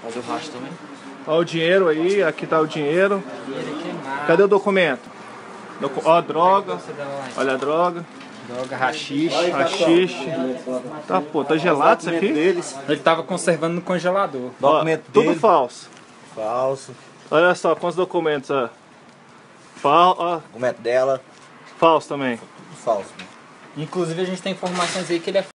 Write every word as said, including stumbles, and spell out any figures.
Fazer o rastro também. Olha o dinheiro aí, aqui tá o dinheiro. Cadê o documento? Docu Ó a droga. Olha a droga. Droga, rachixe. Rachixe. Tá, pô, tá gelado isso aqui? Deles. Ele tava conservando no congelador. Ó, Documento tudo dele. falso. Falso. Olha só, quantos documentos, ó. Fal ó, Documento dela. falso também. Falso. Inclusive a gente tem informações aí que ele é